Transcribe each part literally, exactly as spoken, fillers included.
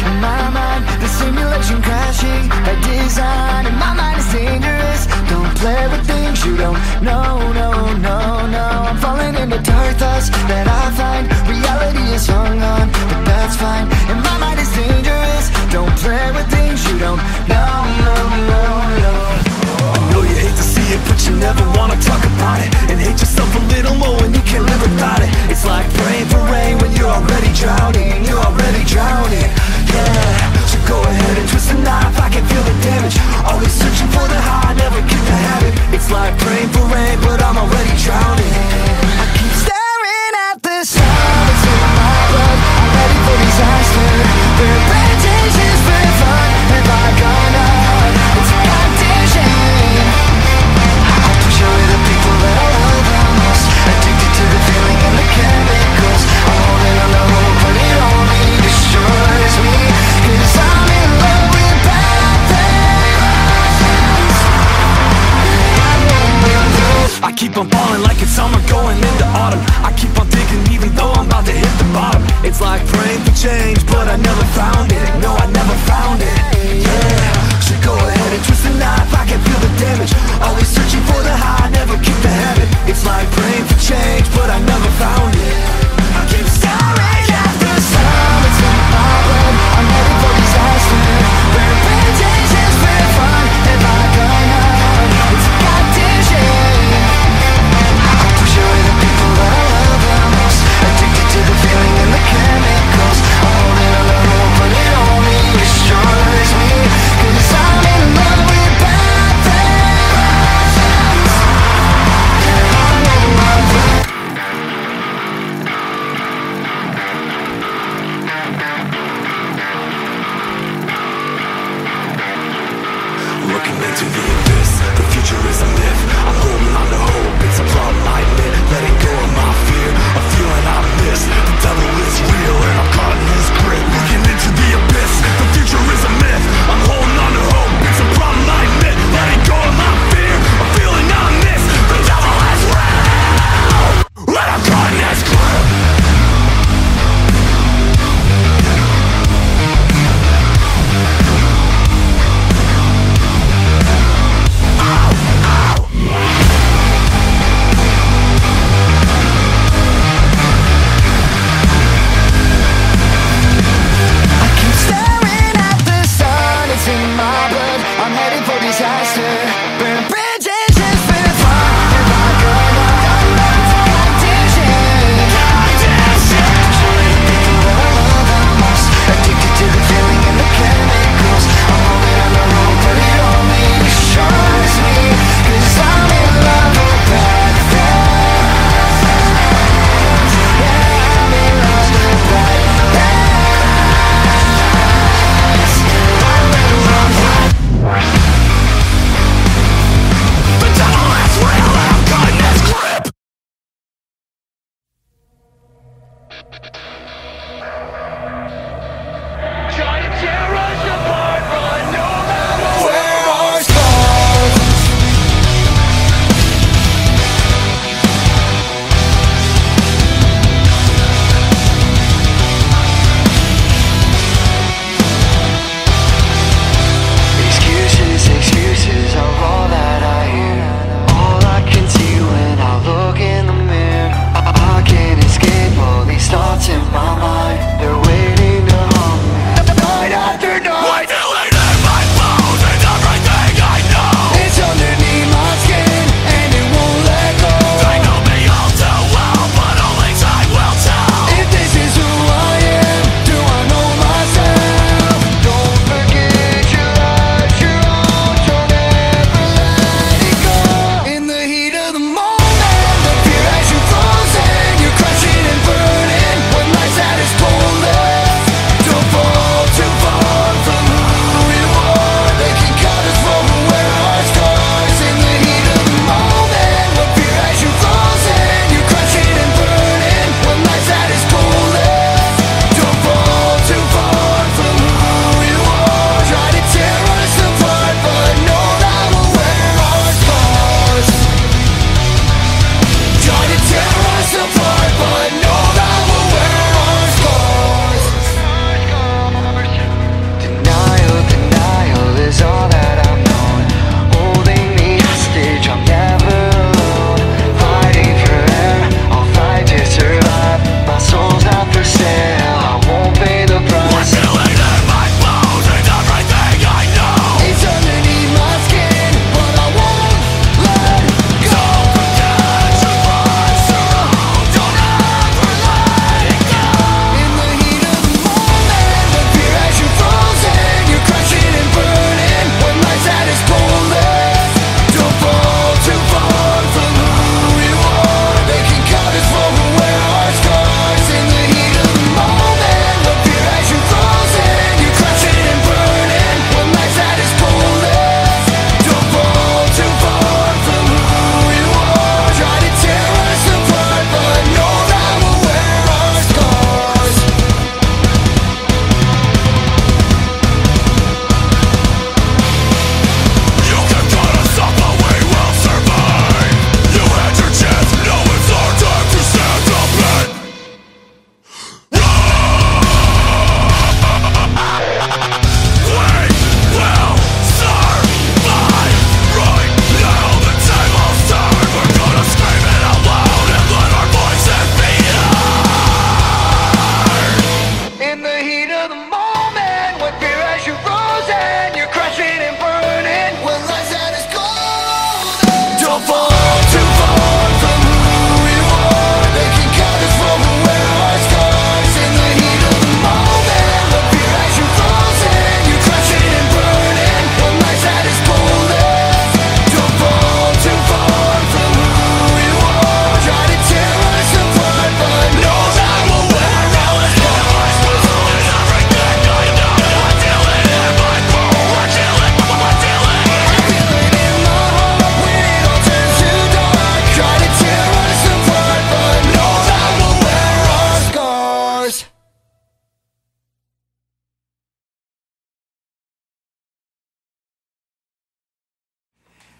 In my mind, the simulation crashing by design. And my mind is dangerous. Don't play with things you don't know, no, no, no. I'm falling into dark thoughts that I find. Reality is hung on, but that's fine. And my mind is dangerous. Don't play with things you don't know, no, no, no. I know you hate to see it, but you never wanna talk about it. And hate yourself a little more when you can't live without it. It's like praying for rain when you're already drowning. You're already drowning, yeah. So go ahead and twist the knife, I can feel the damage. Always searching for the high, never keep the habit. It's like praying for rain, but I'm already drowning. I keep staring at the sun, it's in my blood. I'm ready for disaster. We're repetitions for fun. Have I gone up? It's a condition. I'll push away the people that I love the most. Addicted to the feeling and the chemicals. I'm holding on to hope, but it only destroys me. Cause I'm in love with bad things. I keep on falling like it's summer going into autumn. I keep on thinking even though I'm about to hit the bottom. It's like praying for change, but I never found it. No, I never found it, yeah. So go ahead and twist the knife, I can feel the damage. Always searching for the high, never keep the habit. It's like praying for change, but I never found it. I keep staring at the sun, it's in my blood. I'm heading for disaster. Where repetitions for fun. Have I gone up? It's a condition. I'll push away the people that I love the most. Addicted to the feeling and the chemicals. I'm holding on to hope, but it only destroys me. Cause I'm in love with bad things.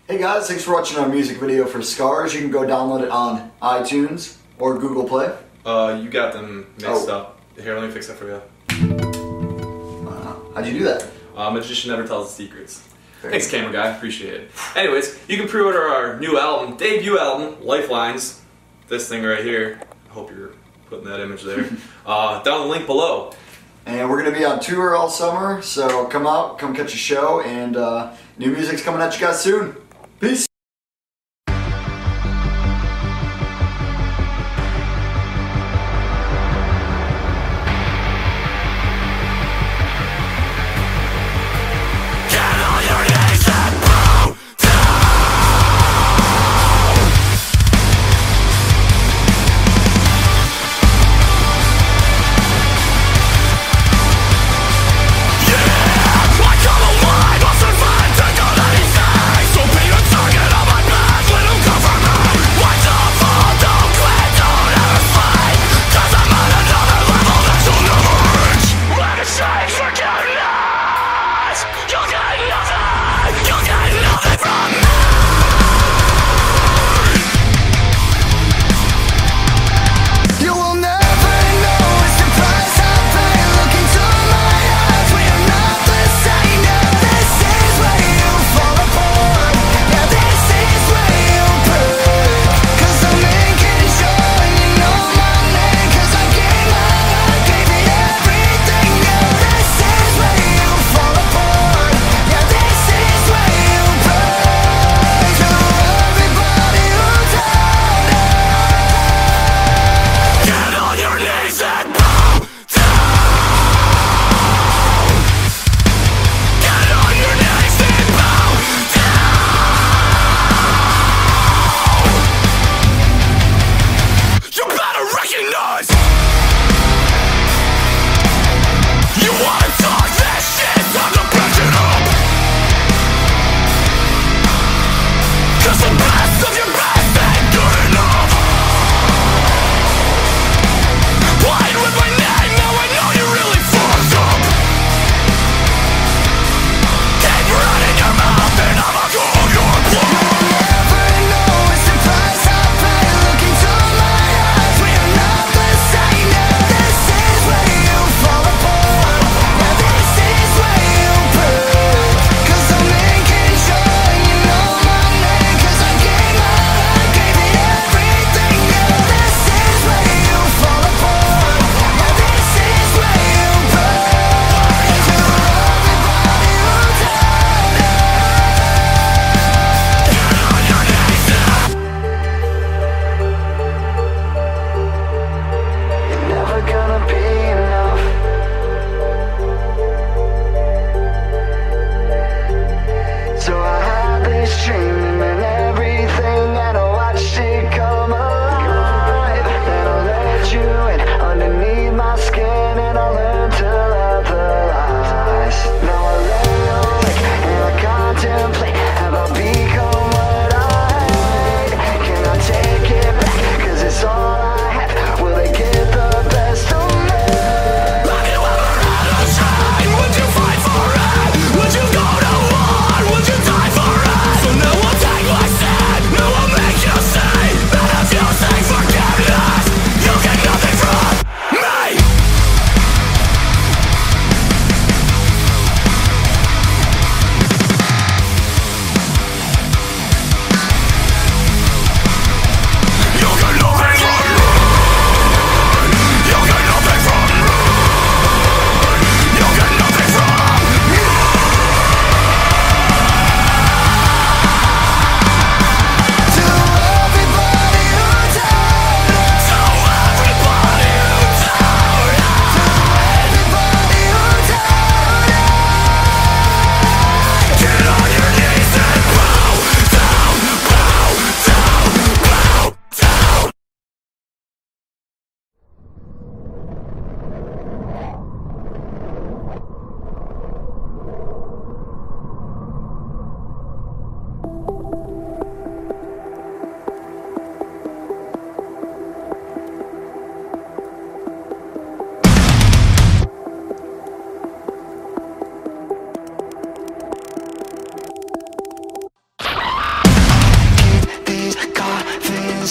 Hey guys, thanks for watching our music video for Scars. You can go download it on iTunes or Google Play. Uh, you got them mixed Oh. up. Here, let me fix that for you. Uh, how'd you do that? Uh, magician never tells his secrets. Very Thanks, good. camera guy. Appreciate it. Anyways, you can pre-order our new album, debut album, Lifelines. This thing right here. I hope you're putting that image there. uh, down the link below. And we're going to be on tour all summer, so come out, come catch a show, and uh, new music's coming at you guys soon. Peace! I come alive, I'll survive to go that easy. So be a target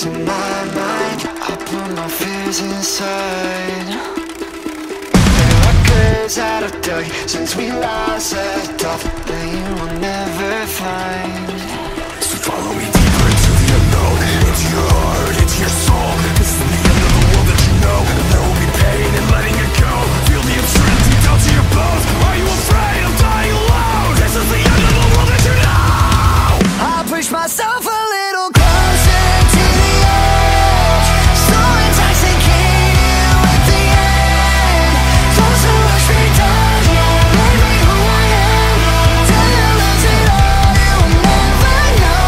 batteries in my mind. I put my fears inside. There are curves that I've dug since we last left off that you will never find. So follow me deeper into the unknown, into your heart, into your soul. This is the end of the world that you know. There will be pain in letting it go. Feel the absurdity down to your bones. Are you afraid of dying alone? This is the end of the world that you know. I push myself a little closer to the edge, so intoxicated with the end. Those who rush me down, made me who I am. Till you lose it all, you will never know.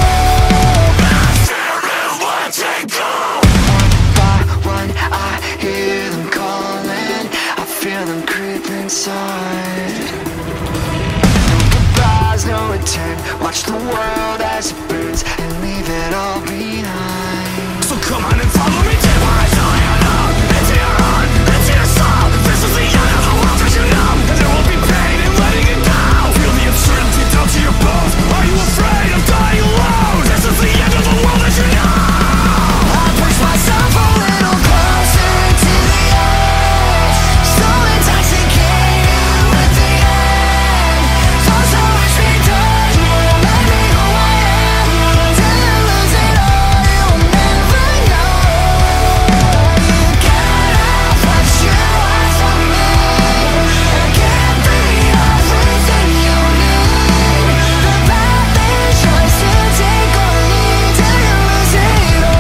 Fear and letting go. One by one I hear them calling, I feel them creep inside. No goodbyes, no return. Watch the world as it burns and leave it all behind. So come on and follow me deeper into the unknown, into your heart, into your soul. This is the end of the world that you know. And there will be pain in letting it go. Feel the uncertainty down to your bones. Are you afraid of dying alone? This is the end of the world that you know. I push myself a little closer to the edge, so intoxicated with the end. Those who wish me dead, made me who I am. Till you lose it all, you will never know. You can't have what you want from me. I can't be everything you need. The path is yours to take or leave till you lose it all.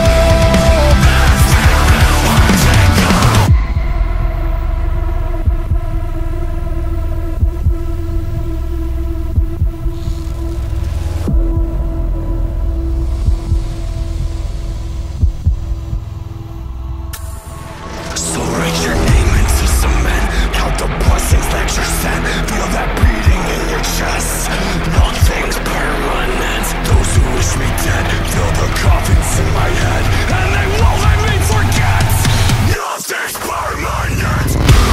So write your name into cement. Count the blessings that you're sent. Feel that beating in your chest. Nothing's permanent. Those who wish me dead feel the coffins in my head, and they won't let me forget. Nothing's permanent.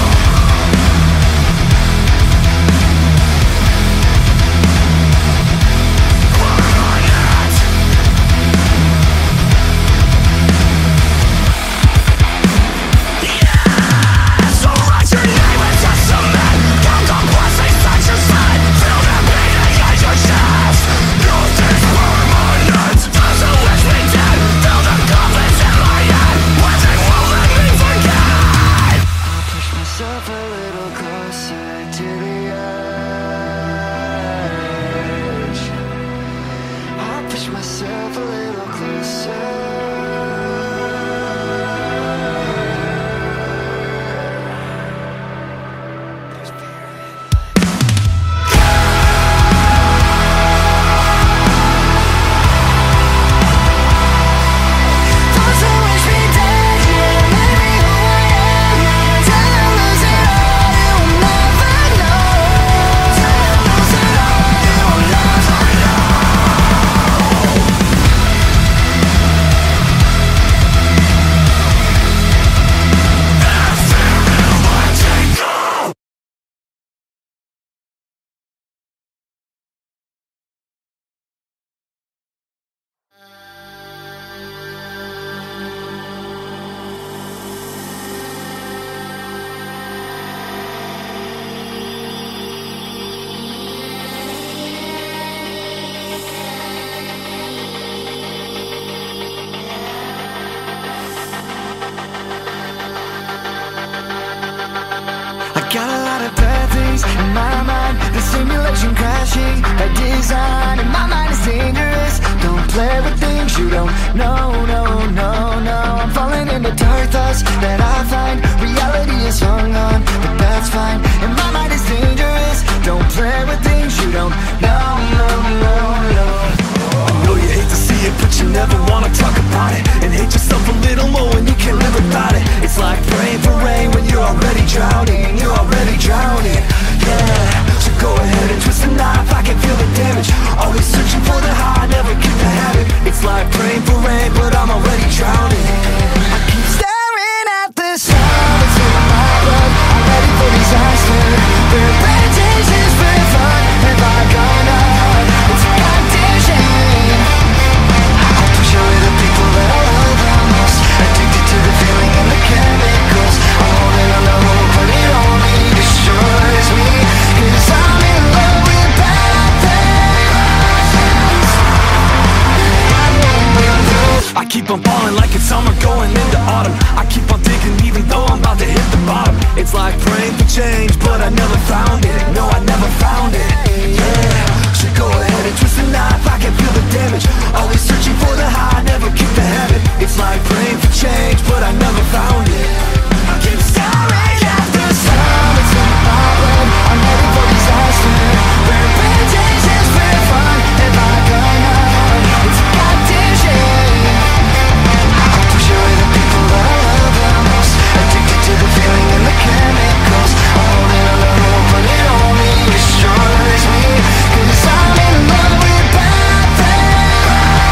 Permanent. So write your name into cement. Count the blessings that you sent. Feel that beating in your chest. Nothing's permanent. Those who wish me dead feel the coffins in my head, and they won't let me forget. I push myself a little closer to the edge. I push myself a little closer. Those who wish me dead, made me who I am. Till you lose it all, you will never know. Till you lose it all, you will never know. Fear and letting go. I got a lot of bad things in my mind. The simulation crashing by design, and my mind is dangerous. Don't play with things you don't know, no, no, no. I'm falling into dark thoughts that I find. Reality is hung on, but that's fine. And my mind is dangerous. Don't play with things you don't know, no, no, no. I know you hate to see it, but you never wanna talk about it, and hate yourself a little more when you can't live without it. It's like praying for rain when you're already drowning. You're already drowning, yeah. So go ahead and twist the knife. I can feel the damage. Always searching for the high, never get the habit. It's like praying for rain, but I'm already drowning. I keep staring at the sun. It's in my blood. I'm ready for disaster. Where advantage is for fun. If I gonna, it's a condition. I push away the people that I love. I keep on falling like it's summer going into autumn. I keep on digging even though I'm about to hit the bottom. It's like praying for change, but I never found it. No, I never found it. Yeah, so go ahead and twist the knife, I can feel the damage. Always searching for the high, never keep the habit. It's like praying for change, but I never found it. I keep staring at the sun. It's not a problem, I'm ready for disaster. Where painting's is fair fun, if I gun on, it's a goddamn shame. I push away the people that I love the most, addicted to the feeling and the chemicals. I'm holding a little, but it only destroys me, 'cause I'm in love with bad things.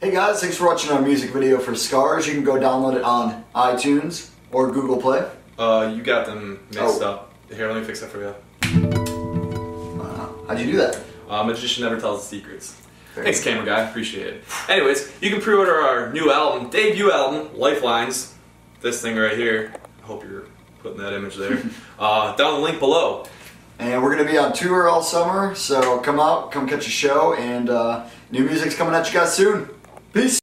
Hey guys, thanks for watching our music video for Scars. You can go download it on iTunes or Google Play. Uh, you got them mixed Oh. up. Here, let me fix that for you. Uh, how'd you do that? Uh, magician never tells the secrets. Fair. Thanks, camera guy. Appreciate it. Anyways, you can pre-order our new album, debut album, Lifelines. This thing right here. I hope you're putting that image there. uh, down the link below. And we're going to be on tour all summer, so come out, come catch a show, and uh, new music's coming at you guys soon. Peace!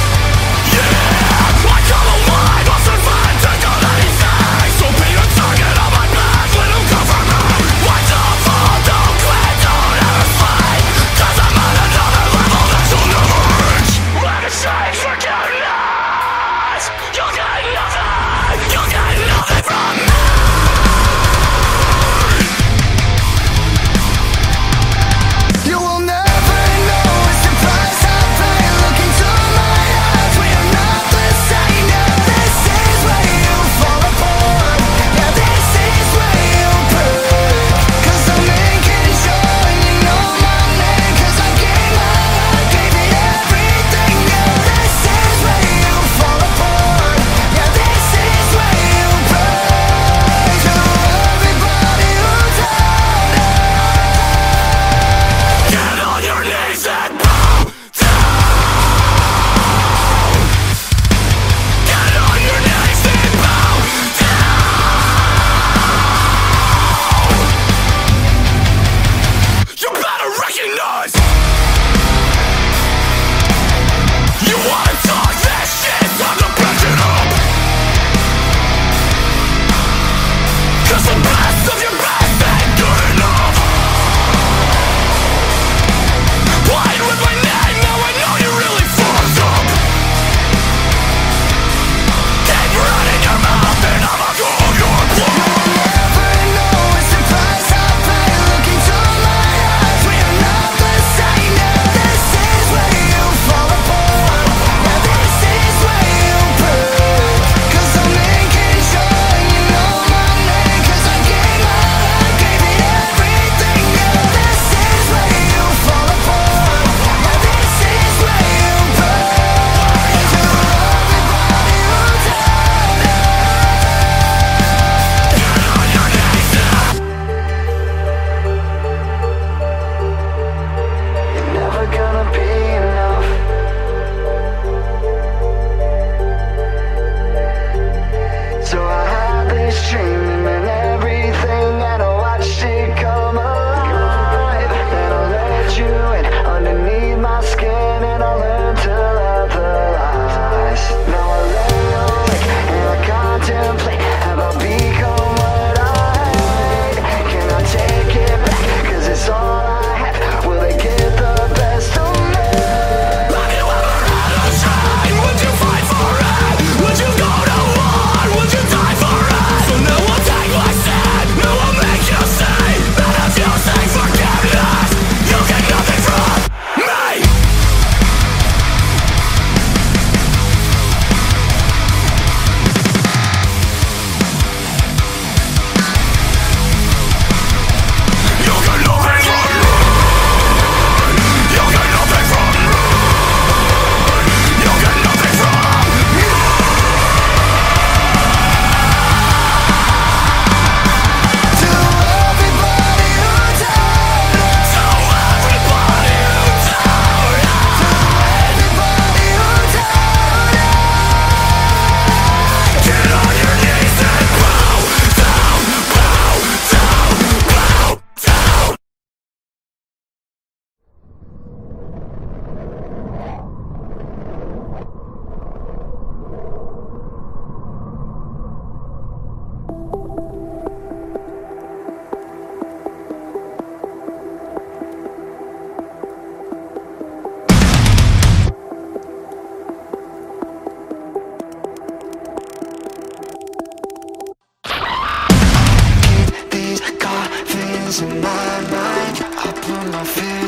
I come alive, I'll survive, take on anything. So be a target.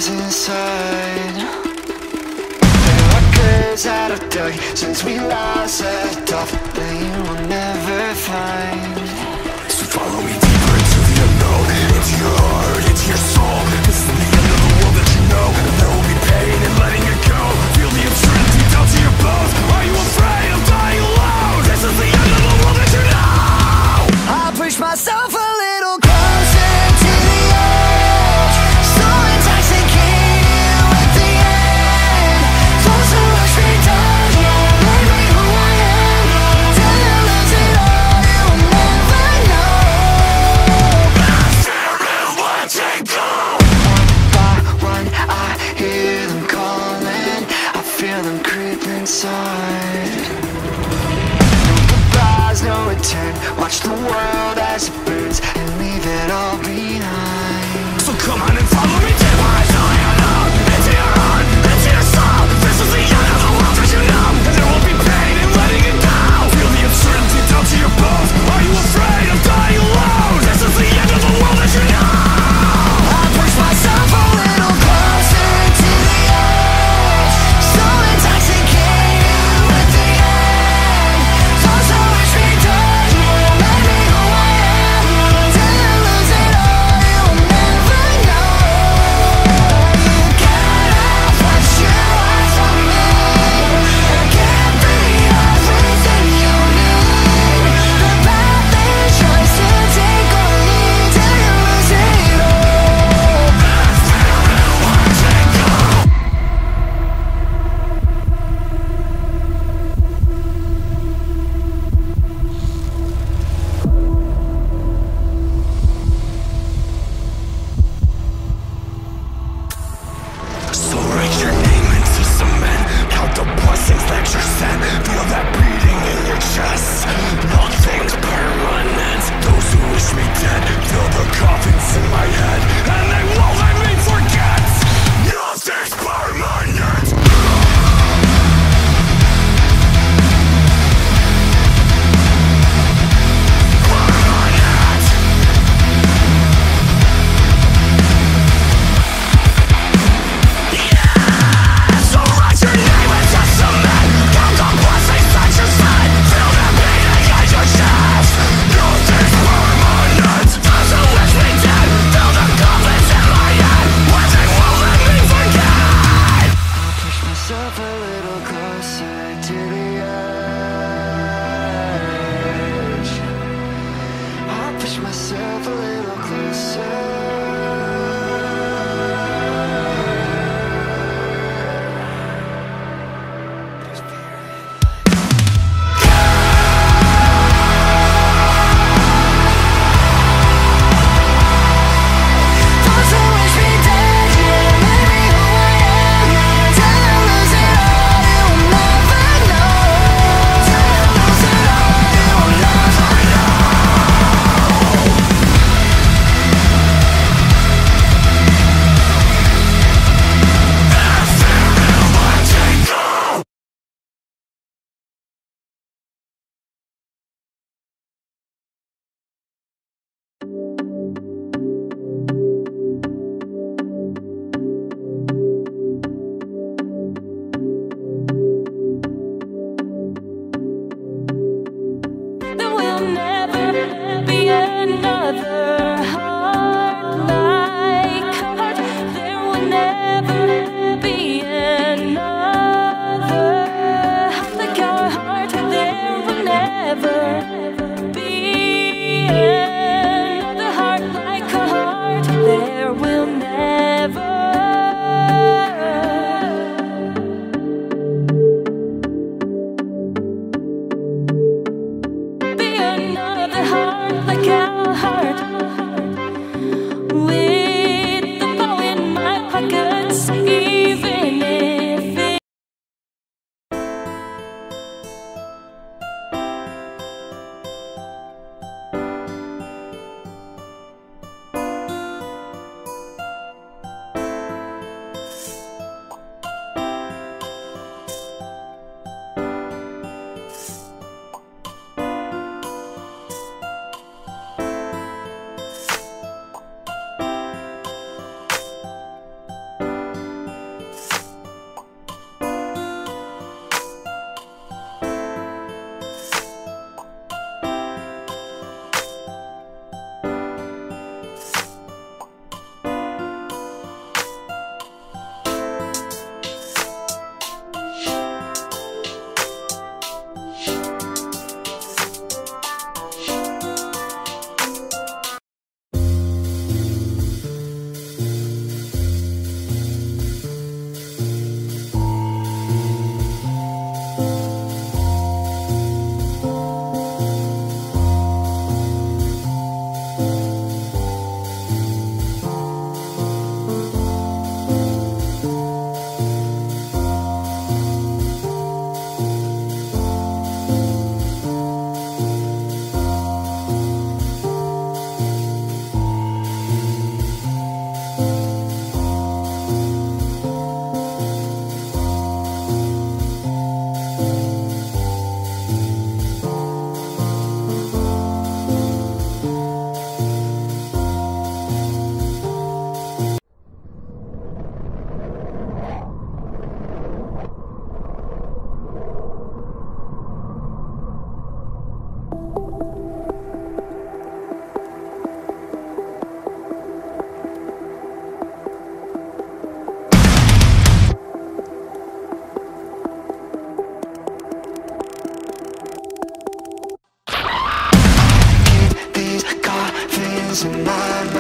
lies inside. There are curves that I've dug since we last left off that you will never find. So follow me deeper into the unknown, into your heart, into your soul. This is the end of the world that you know, and there will be pain in letting it go. Feel the absurdity down to your bones. Are you afraid of dying alone? This is the end of the world that you know. I push myself a little closer to the edge, so intoxicated with the end. Close to rush me down, yeah, make me who I am. Till you lose it all, you will never know.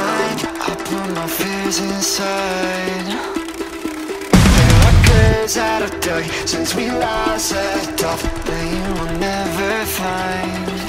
mind. I put my fears inside. There are curves out of date since we last left off that you will never find.